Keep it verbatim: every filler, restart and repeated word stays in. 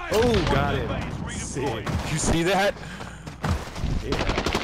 Oh, got it. Sick. You see that? Yeah.